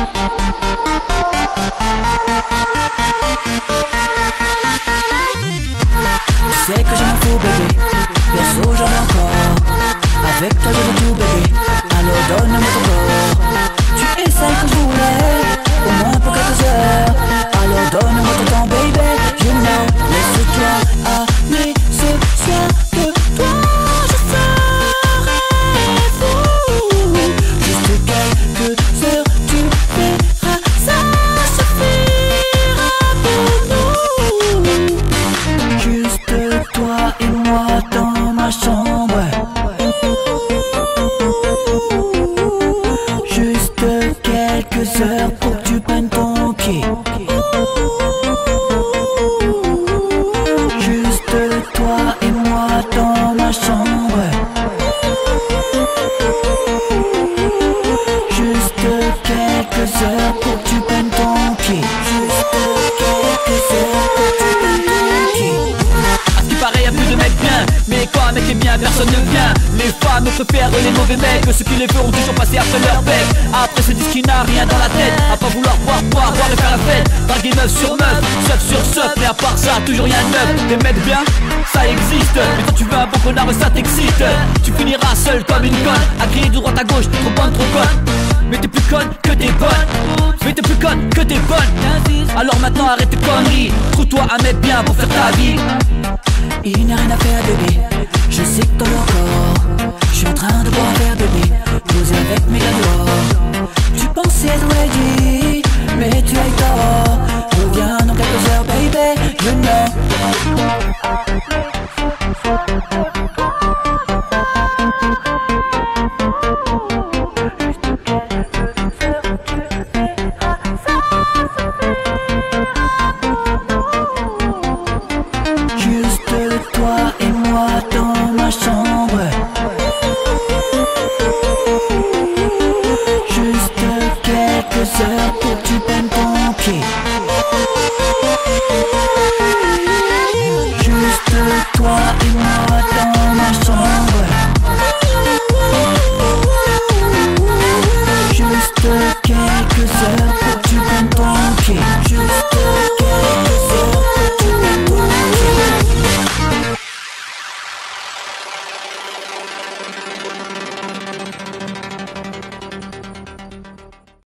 Tu sais que je m'en fous bébé, perso j'en ai encore. Avec toi je veux tout bébé, alors donne-moi ton corps. Tu es celle que je voulais, au moins pour quelques heures. Alors donne-moi ton temps baby, you know. Laisse-toi aller ce soir, de toi je serai fou. Juste quelques heures, tu verras, ça suffira pour nous. Juste toi et moi dans ma chambre. Juste quelques heures pour que tu prennes ton pied. Juste toi et moi dans ma chambre. Juste quelques heures pour que tu prennes ton pied. Juste quelques heures pour que tu prennes ton pied. À ce qui paraît y'a plus de mecs bien, mais quand un mec est bien personne ne vient. Les femmes préfèrent les mauvais mecs, ceux qui les font ont toujours passé après leur bec. Après ce disque qui n'a rien dans la tête, à pas vouloir boire et faire la fête. Draguer meuf sur meuf, seuf sur seuf, mais à part ça toujours rien de neuf. Des mecs bien, ça existe, mais quand tu veux un bon connard ça t'excite. Tu finiras seul comme une conne, à crier de droite à gauche, trop bonne, trop conne. Mais t'es plus conne que t'es bonne, mais t'es plus conne que t'es bonne. Alors maintenant arrête tes conneries, trouve-toi un mec bien pour faire ta vie. Il n'y a rien à faire bébé, je sais que t'en veux encore. Je suis en train de boire un verre bébé, poser avec mes gars. Tu pensais être ready, mais tu as eu tort. Reviens dans quelques heures baby, you know. Juste toi et moi dans ma chambre. Juste quelques heures pour que tu prennes ton pied. Juste toi et moi dans ma chambre.